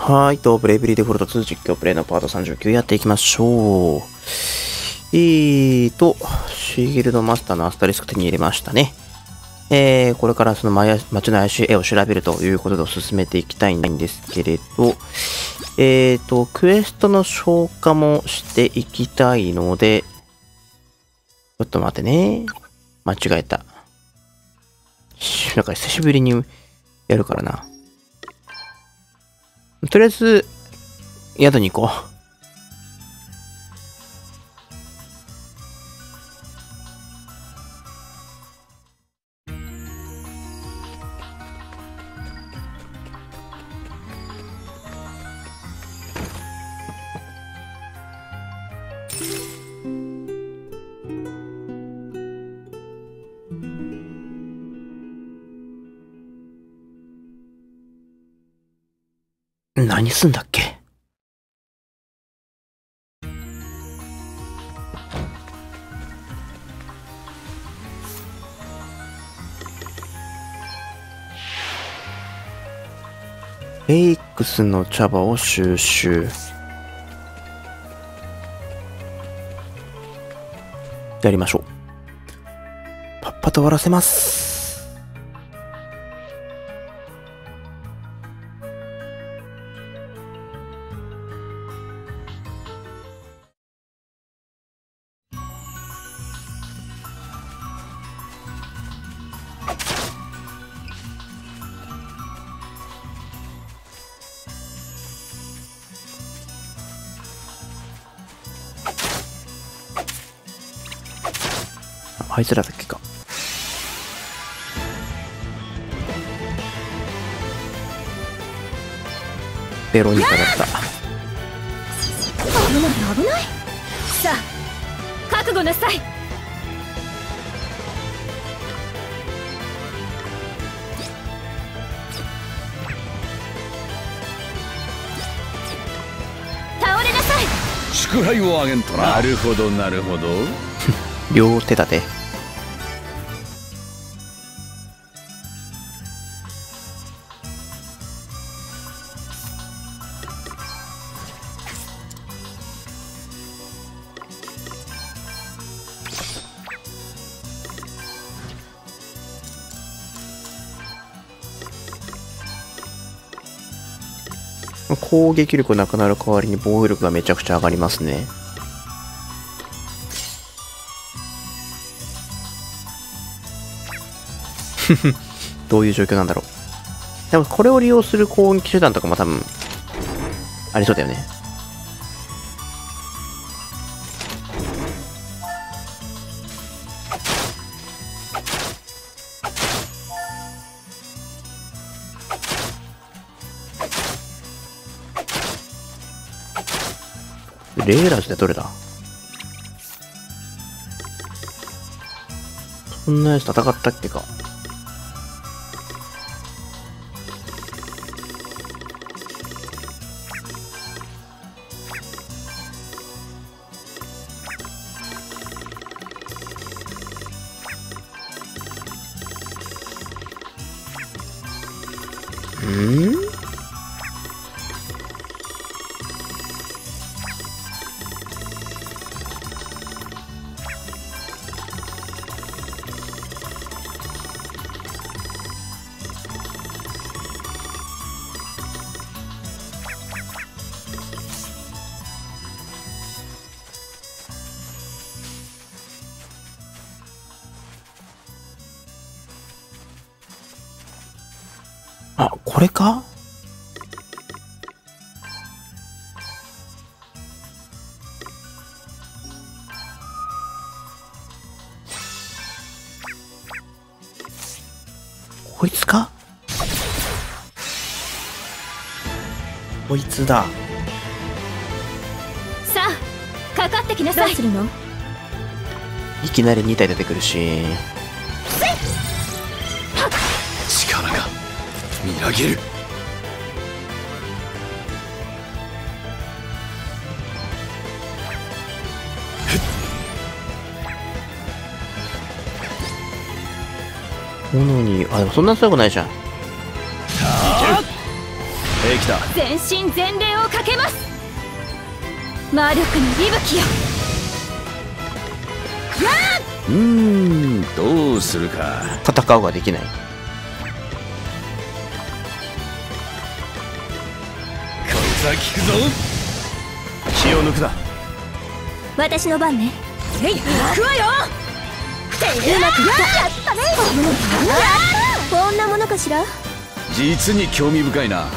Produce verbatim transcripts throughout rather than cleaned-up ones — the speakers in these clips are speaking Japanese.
はい、と、ブレイブリーデフォルトツー実況プレイのパートさんじゅうきゅうやっていきましょう。えーと、シーギルドマスターのアスタリスク手に入れましたね。えー、これからその街の怪しい絵を調べるということで進めていきたいんですけれど、えーと、クエストの消化もしていきたいので、ちょっと待ってね。間違えた。なんか久しぶりにやるからな。とりあえず、宿に行こう。何すんだっけ？レイクスの茶葉を収集。やりましょう。パッパと終わらせます。あいつらだっけか。ベロニカだった。 危ない危ない。さあ覚悟なさい。倒れなさい。 祝杯をあげんとな。なるほどなるほど。 両手立て。攻撃力なくなる代わりに防御力がめちゃくちゃ上がりますね。どういう状況なんだろう。でもこれを利用する攻撃手段とかも多分ありそうだよね。レーラーズでどれだ？そんなやつ戦ったっけか。うん？あ、これか？こいつか？こいつだ。 さあかかってきなさい。どうするの？ いきなりに体出てくるし。 力がみなぎる。 炎に、あ、でもそんな強くないじゃん。 できた。 全身全霊をかけます。魔力の息吹よ。 うーん、どうするか。 戦うができない。 こいつは効くぞ。気を抜くな。 私の番ね。えい、行くわよ。うまくいった。やったね。こんなものかしら。 実に興味深いな。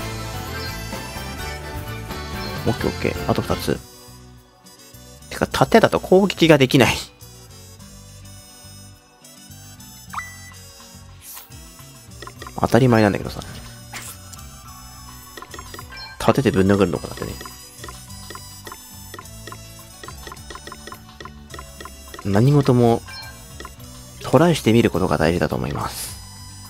オッケーオッケー。あとふたつ。てか、盾だと攻撃ができない。当たり前なんだけどさ。盾でぶん殴るのかなってね。何事もトライしてみることが大事だと思います。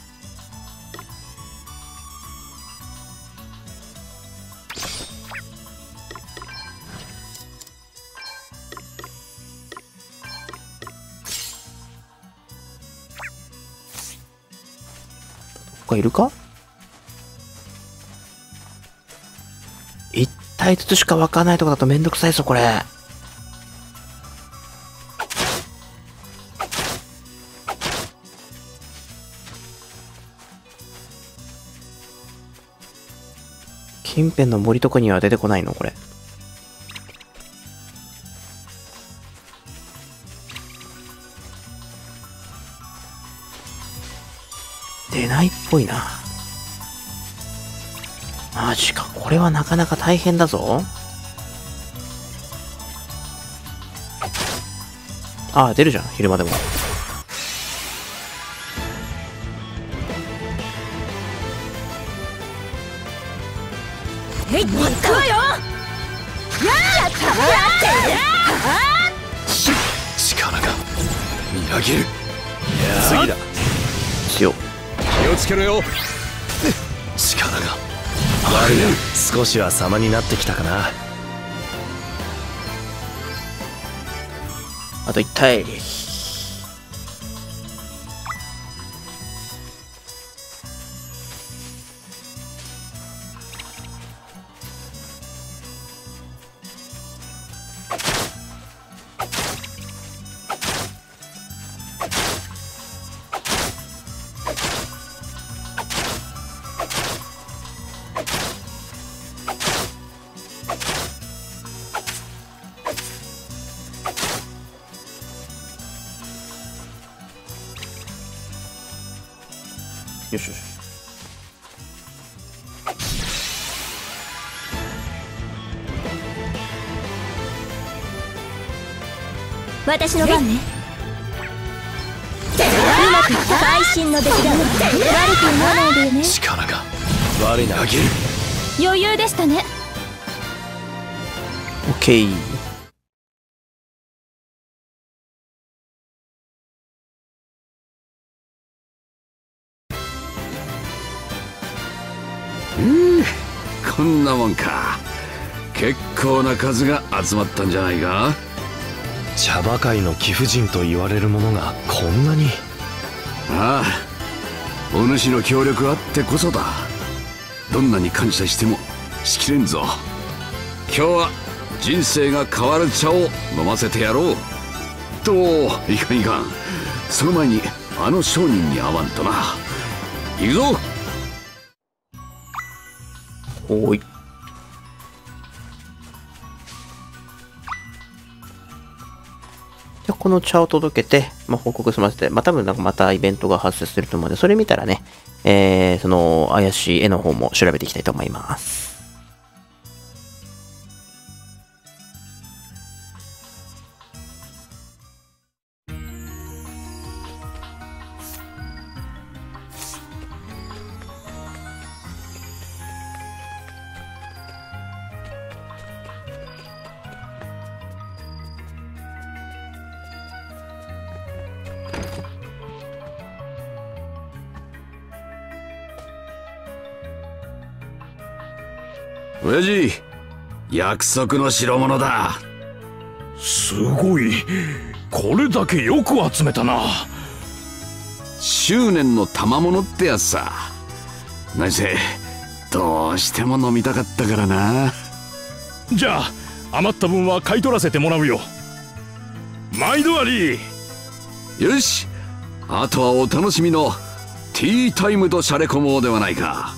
他いるか？一体ずつしか分かんないとこだとめんどくさいぞこれ。近辺の森とかには出てこないのこれ。出ないっぽいな。マジか、これはなかなか大変だぞ。ああ、出るじゃん、昼間でも。 えい、行くわよ。やったやったし力がみなぎる。次だ。 強。 気をつけろよ。力が悪いな。少しは様になってきたかな。 あといち体。よしよし。 私の番ね。うまくいった。会心の出来だわ。悪く思わないでよね。 力が我なぎる。 余裕でしたね。 オッケー。 うん、こんなもんか。結構な数が集まったんじゃないか。 茶葉界の貴婦人と言われるものがこんなに。 ああ、お主の協力あってこそだ。どんなに感謝してもしきれんぞ。今日は人生が変わる茶を飲ませてやろう。といかんいかん、その前にあの商人に会わんとな。行くぞ。 おーい。じゃあこの茶を届けて、まあ、報告済ませて、まあ、多分なんかまたイベントが発生すると思うので、それ見たらね、えー、その怪しい絵の方も調べていきたいと思います。 親父、約束の代物だ。 すごい。これだけよく集めたな。 執念の賜物ってやつさ。何せどうしても飲みたかったからな。 じゃあ余った分は買い取らせてもらうよ。毎度あり。 よし、あとはお楽しみのティータイムとしゃれ込もうではないか。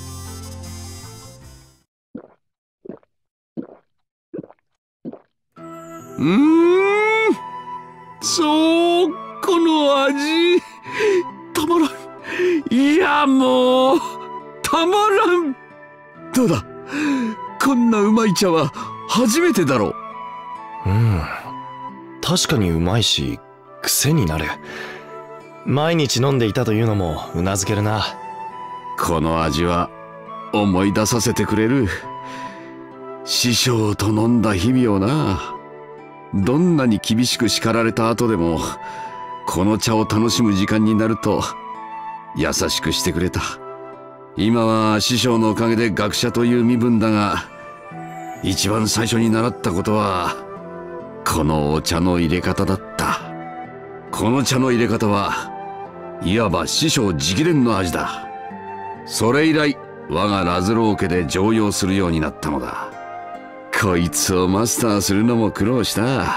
うーん、そう、この味たまらん。いや、もうたまらん。どうだ、こんなうまい茶は初めてだろう。 うん、確かにうまいし癖になる。毎日飲んでいたというのもうなずけるな。 この味は思い出させてくれる。師匠と飲んだ日々をな。どんなに厳しく叱られた後でもこの茶を楽しむ時間になると優しくしてくれた。今は師匠のおかげで学者という身分だが、一番最初に習ったことはこのお茶の入れ方だった。この茶の入れ方はいわば師匠直伝の味だ。それ以来我がラズロー家で常用するようになったのだ。こいつをマスターするのも苦労した。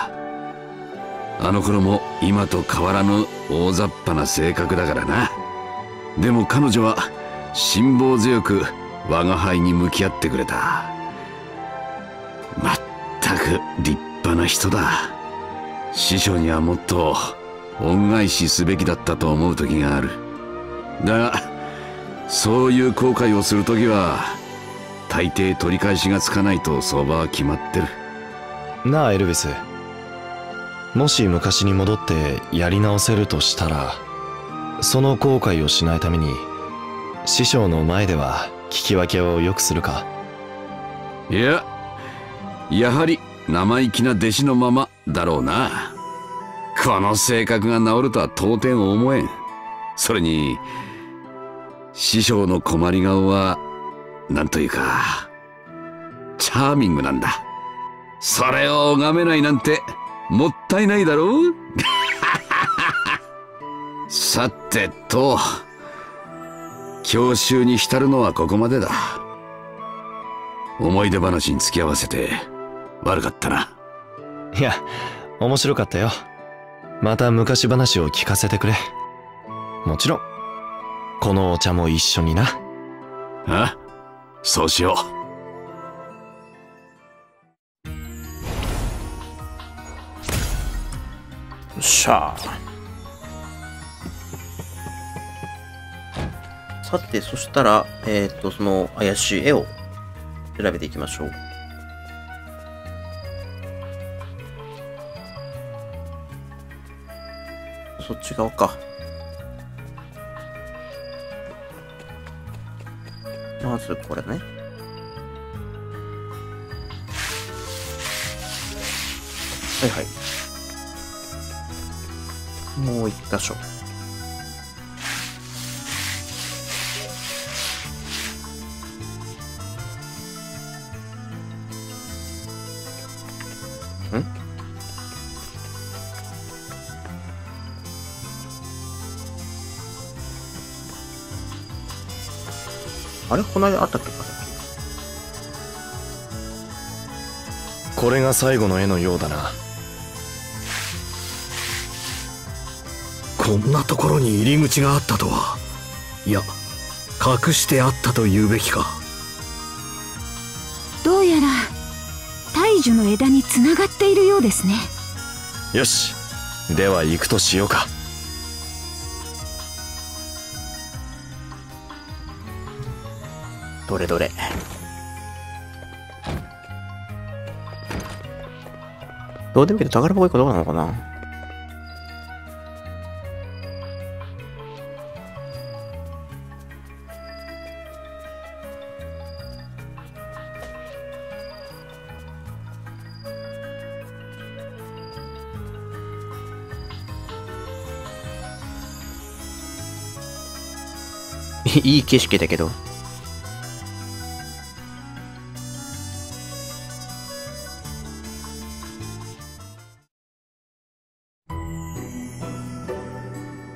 あの頃も今と変わらぬ大雑把な性格だからな。でも彼女は辛抱強く我が輩に向き合ってくれた。まったく立派な人だ。師匠にはもっと恩返しすべきだったと思う時がある。だがそういう後悔をする時は大抵取り返しがつかないと相場は決まってる。 なあエルヴィス、もし昔に戻ってやり直せるとしたら、その後悔をしないために師匠の前では聞き分けをよくするか？ いや、やはり生意気な弟子のままだろうな。この性格が治るとは到底思えん。それに師匠の困り顔はなんというかチャーミングなんだ。それを拝めないなんてもったいないだろう。さてと、郷愁に浸るのはここまでだ。思い出話に付き合わせて悪かったな。 いや、面白かったよ。また昔話を聞かせてくれ。もちろんこのお茶も一緒にな。 あ、そうしよよっしゃあ。さて、そしたら、えっと、その怪しい絵を調べていきましょう。そっち側か。まずこれね。はいはい。もう一箇所。ん？あれこの間あったっけか？ これが最後の絵のようだな。 こんなところに入り口があったとは。いや、隠してあったと言うべきか。 どうやら大樹の枝につながっているようですね。 よし、では行くとしようか。 どれどれ。どうでもいいけど宝箱いいかどうなのかな。いい景色だけど。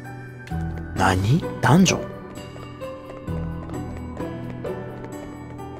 何？男女？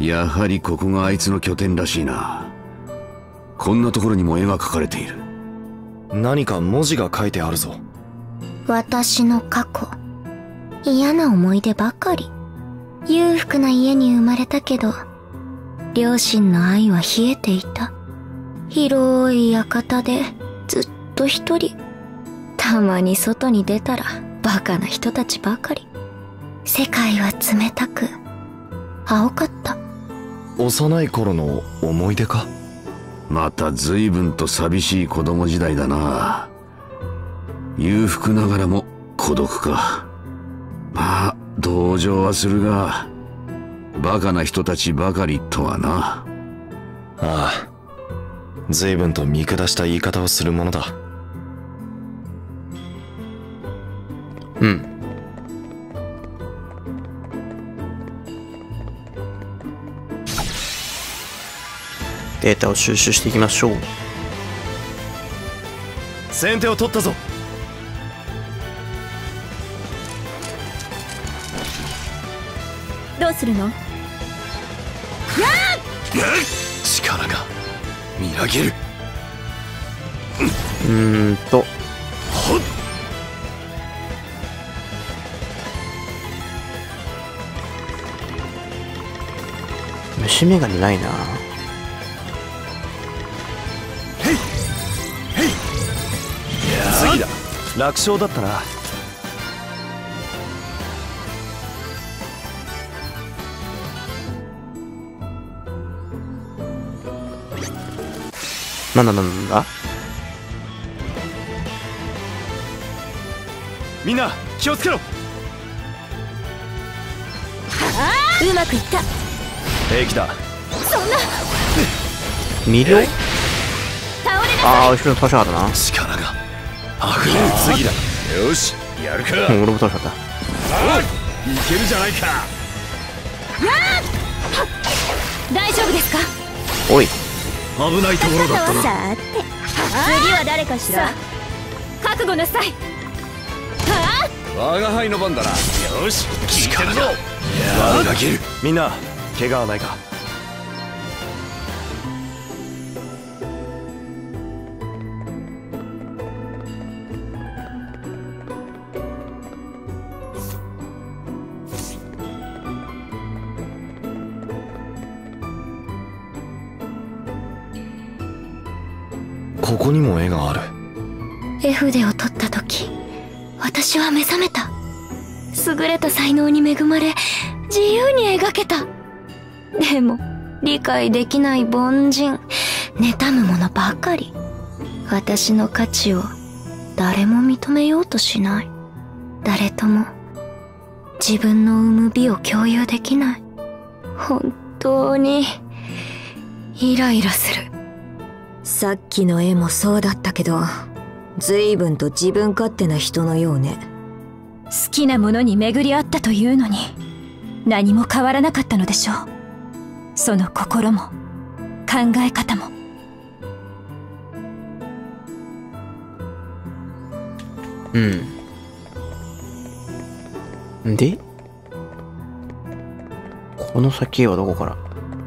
やはりここがあいつの拠点らしいな。こんなところにも絵が描かれている。 何か文字が書いてあるぞ。 私の過去、嫌な思い出ばかり。裕福な家に生まれたけど、両親の愛は冷えていた。広い館でずっと一人。たまに外に出たらバカな人たちばかり。世界は冷たく青かった。 幼い頃の思い出か。 また随分と寂しい子供時代だな。裕福ながらも孤独か。まあ同情はするが、バカな人たちばかりとはな。 ああ、随分と見下した言い方をするものだ。 うん。データを収集していきましょう。 先手を取ったぞ。 どうするの？ 力がみなぎる。 うーんと虫眼鏡ないな。 次だ。楽勝だったな。 なんだなんだ。 みんな気をつけろ。 うまくいった。 平気だ。 そんな魅了。 倒れなああ、後ろに倒しなかったな。 力が溢れる。次だ。 よし、やるか。 うん、俺も倒しなかっおい、いけるじゃないか。 大丈夫ですか？ た。おい、 危ないところだったな。 さーて、次は誰かしら？覚悟なさい。は我が輩の番だな。 よし、聞いてるぞ。 みなぎる。みんな怪我はないか。ここにも絵がある。 絵筆を取った時、私は目覚めた。優れた才能に恵まれ、自由に描けた。でも理解できない凡人、妬む者ばかり。私の価値を誰も認めようとしない。誰とも自分の生む美を共有できない。本当にイライラする。 さっきの絵もそうだったけど、随分と自分勝手な人のようね。 好きなものに巡り合ったというのに、何も変わらなかったのでしょう。その心も考え方も。 うん。で、この先はどこから？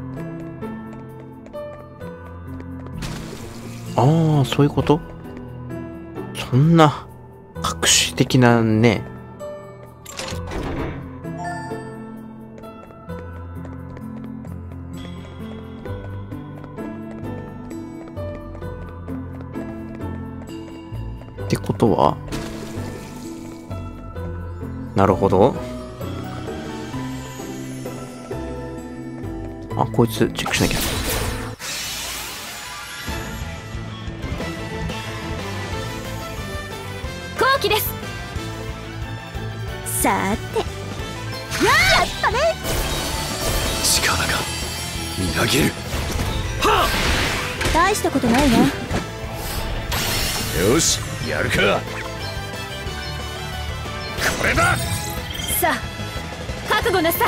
ああ、そういうこと？そんな隠し的なね。ってことは、なるほど。あ、こいつチェックしなきゃ。 後期です。さーて、やったね。 力がみなぎる。 大したことないわ。 よし、やるか。これだ。 さあ、覚悟なさい。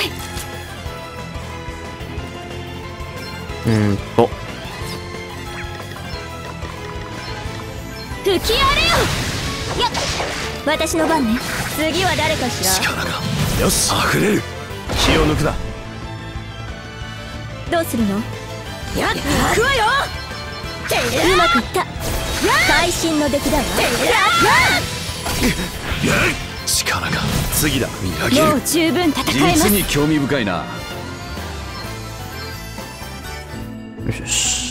うーんと吹き荒れよ。やっ、私の番ね。次は誰かしら？ 力がよし溢れる。気を抜くな。 どうするの？ やっていくわよ。 うまくいった。会心の出来だわ。 力が次だ見上げる。 もう十分戦えます。 実に興味深いな。 よしよし。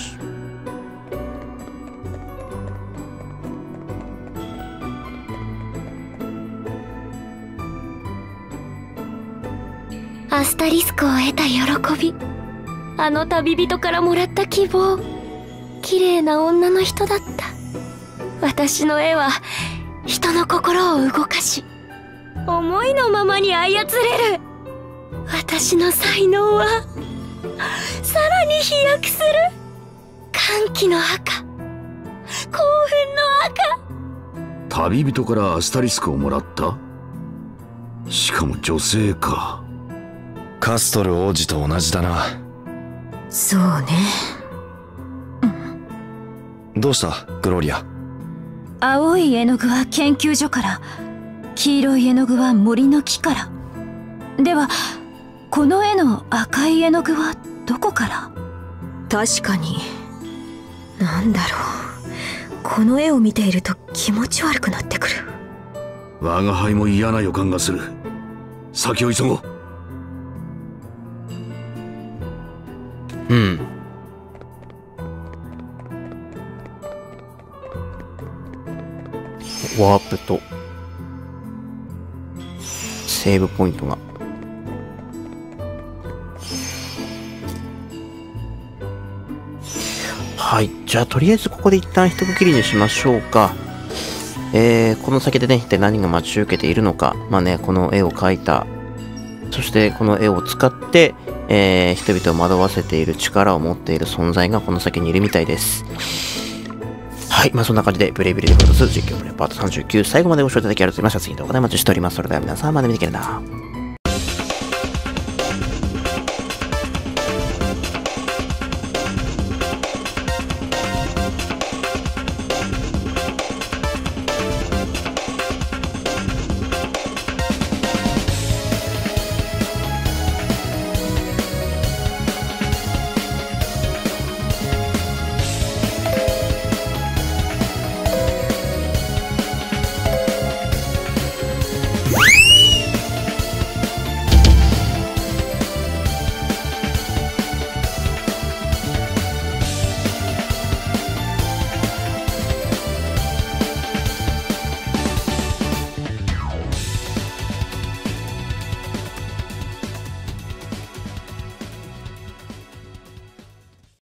アスタリスクを得た喜び、あの旅人からもらった希望、綺麗な女の人だった。私の絵は人の心を動かし、思いのままに操れる。私の才能はさらに飛躍する。歓喜の赤、興奮の赤。 旅人からアスタリスクをもらった？しかも女性か。 カストル王子と同じだな。 そうね。 どうしたグローリア？ 青い絵の具は研究所から、黄色い絵の具は森の木から。ではこの絵の赤い絵の具はどこから？ 確かに。なんだろう、この絵を見ていると気持ち悪くなってくる。 我が輩も嫌な予感がする。先を急ごう。 うん。ワープとセーブポイントが。はい。じゃあ、とりあえずここで一旦一区切りにしましょうか。えー、この先でね、一体何が待ち受けているのか。まあね、この絵を描いた。そしてこの絵を使って、えー、人々を惑わせている力を持っている存在がこの先にいるみたいです。はい。まあそんな感じで、ブレイブレイディブルツ実況プレイパートさんじゅうきゅう、最後までご視聴いただきありがとうございました。次の動画でお待ちしております。それでは皆さんまで見てくれな。